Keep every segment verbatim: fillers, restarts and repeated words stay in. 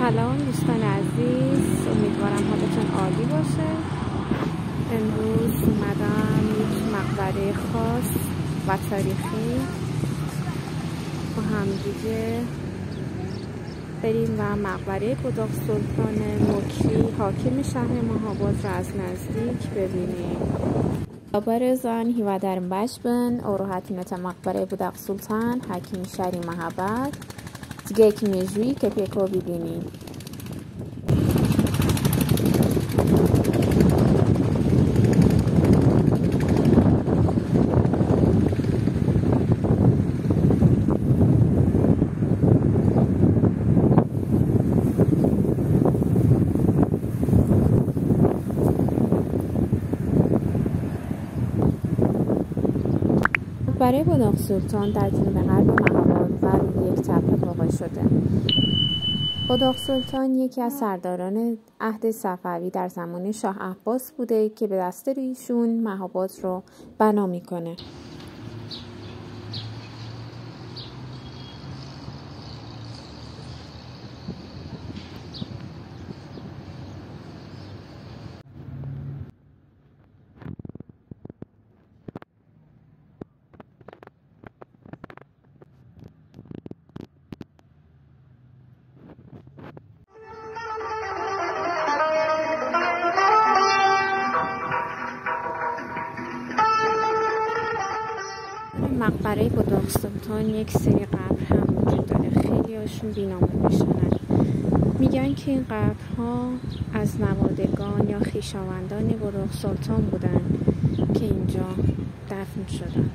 سلام دوستان عزیز، امیدوارم حالتون عالی باشه. امروز اومدم یک مقبره خاص و تاریخی با هم دیگه بریم و مقبره بوداق‌سلطان مکری حاکم شهر مهاباد را از نزدیک ببینیم. Barezan hivadarim bashbin orohatinata maqbare Budaq-Sultan hakim shari Mahabad دیگه که میجویی که پیکو ببینیم. مقبره بوداق-سلطان در جنوب غرب مهاباد و روی یک تپه واقع شده. بوداق-سلطان یکی از سرداران عهد صفوی در زمان شاه عباس بوده که به دست ایشون مهاباد رو بنا میکنه. مقبره بوداق-سلطان یک سری قبر هم وجود داره. خیلی هاشون بی‌نام میشنن. میگن که این قبرها از نوادگان یا خویشاوندان بوداق-سلطان بودن که اینجا دفن شدن.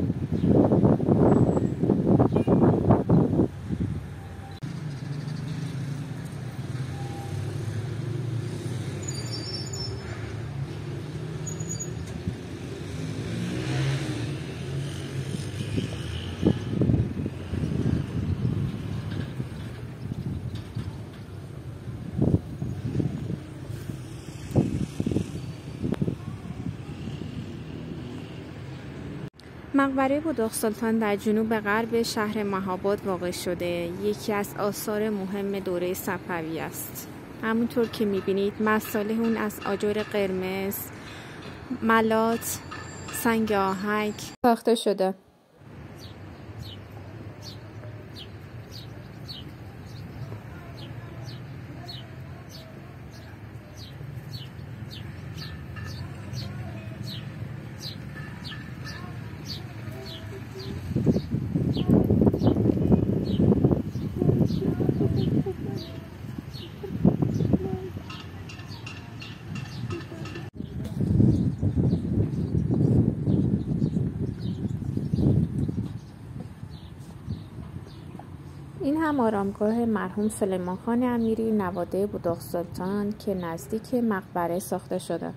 مقبره بوداق-سلطان در جنوب غرب شهر مهاباد واقع شده. یکی از آثار مهم دوره صفوی است. همونطور که میبینید مصالح اون از آجر قرمز، ملات، سنگ آهک ساخته شده. این هم آرامگاه مرحوم سلیمان خان امیری نواده بوداق-سلطان که نزدیک مقبره ساخته شده.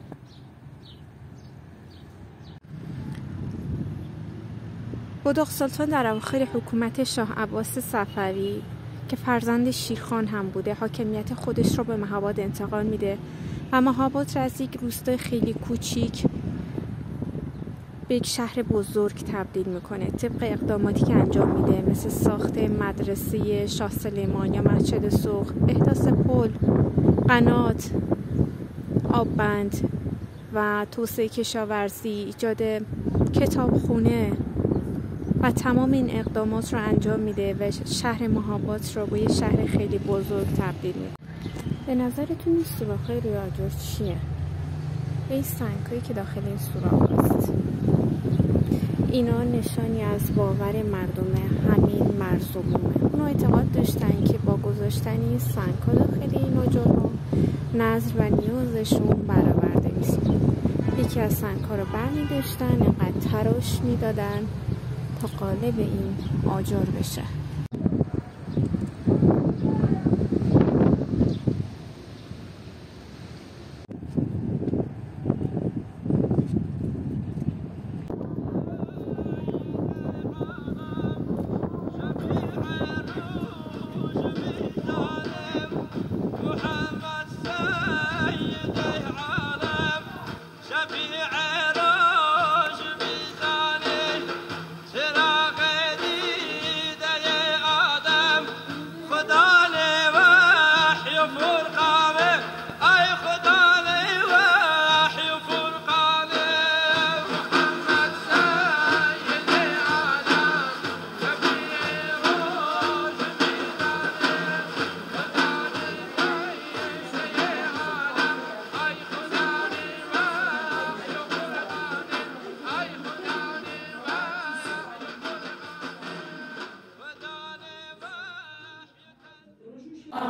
بوداق-سلطان در اواخر حکومت شاه عباس صفوی که فرزند شیرخان هم بوده حاکمیت خودش رو به مهاباد انتقال میده و مهاباد را از یک روستای خیلی کوچیک به یک شهر بزرگ تبدیل میکنه. طبق اقداماتی که انجام میده مثل ساخت مدرسه شاه سلیمان یا مسجد سوق، احداث پل، قنات، آببند و توسعه کشاورزی، ایجاد کتابخونه و تمام این اقدامات رو انجام میده و شهر مهاباد رو به یه شهر خیلی بزرگ تبدیل میکنه. به نظرتون این سوراخ‌های روی آجر چیه؟ این سنگ‌هایی که داخل این سوراخ هست، اینا نشانی از باور مردم همین مرزبومه. اونا اعتقاد داشتن که با گذاشتن این سنگ‌ها داخل این آجرها نظر و نیازشون برآورده میشه. یکی از سنگ‌ها رو برمی داشتن، اینقدر تراش میدادن تا قالب این آجر بشه.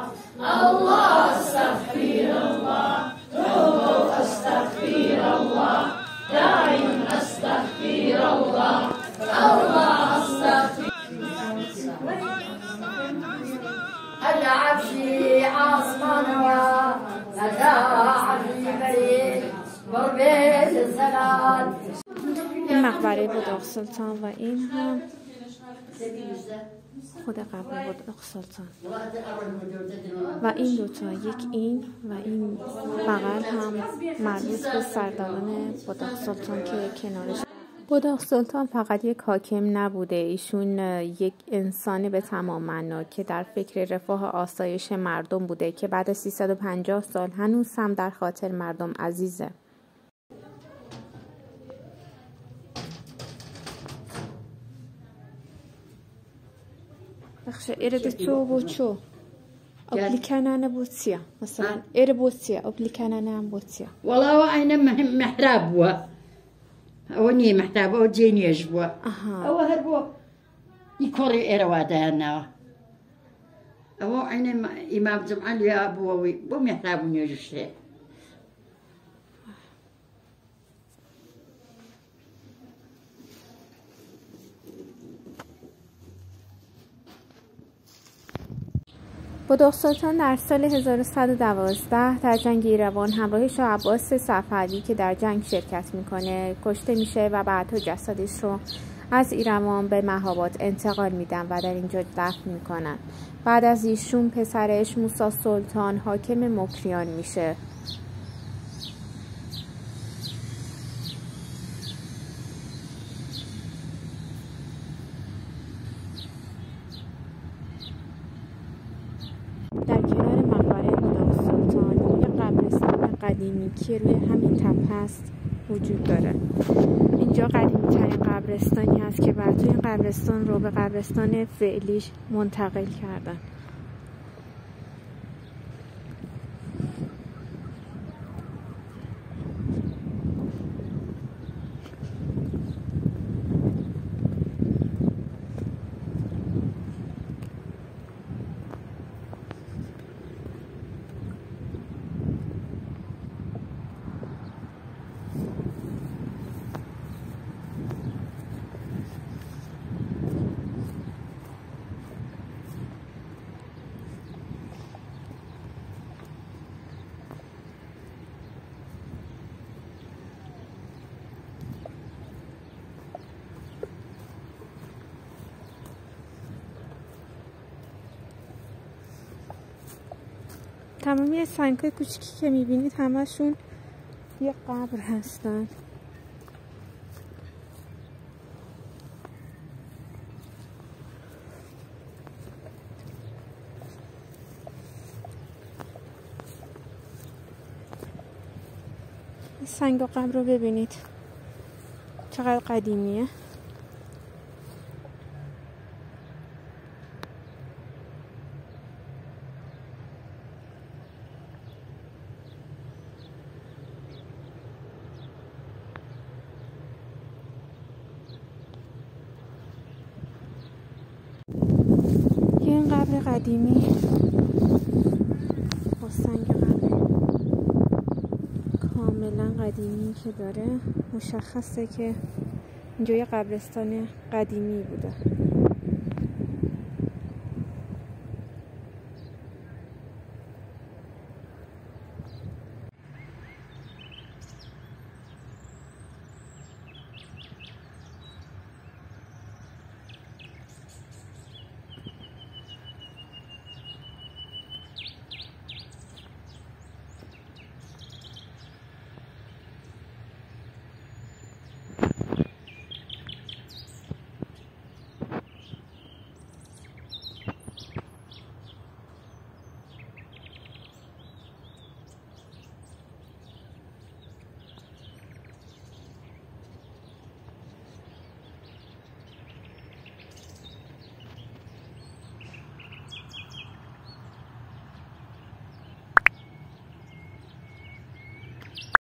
الله استغفر الله توب استغفر الله دائم استغفر الله الله استغفر العفشي عاصمان ونداعي بريد بربيت الزلال. این مقبره بوداق سلطان و این هم خود قبر بوداق سلطان و این دوتا، یک این و این بغل هم مربوط به سرداران بوداق سلطان که کنارش. بوداق سلطان فقط یک حاکم نبوده، ایشون یک انسانی به تمام معنا که در فکر رفاه آسایش مردم بوده که بعد از سیصد و پنجاه سال هنوز هم در خاطر مردم عزیزه. بخشه ایره تو بوچو أبليكانا بوتسيا مثلا إير بوتسيا أبليكانا بوتسيا والله وأنا محراب وا أوني محراب أو جيني أجوا أو هربوا يكوري إروادنا أو أنا إمام جمعة يا أبوي بو محراب نيجي بوداق سلطان در سال هزار و صد و دوازده در جنگ ایروان همراه شاه عباس صفوی که در جنگ شرکت میکنه کشته میشه و بعدها جسدش رو از ایروان به مهاباد انتقال میدن و در اینجا دفن میکنن. بعد از ایشون پسرش موسی سلطان حاکم مکریان میشه. در کنار مقبره بوداق سلطان یک قبرستان قدیمی که روی همین تپه است وجود داره. اینجا قدیمی ترین قبرستانی هست که بعد این قبرستان رو به قبرستان فعلیش منتقل کردن. تمامی سنگ‌های کوچیکی که می‌بینید همشون یه قبر هستن. این سنگ و قبر رو ببینید چقدر قدیمیه. این قبر قدیمی با سنگ قبر کاملا قدیمی که داره مشخصه که اینجا یه قبرستان قدیمی بوده.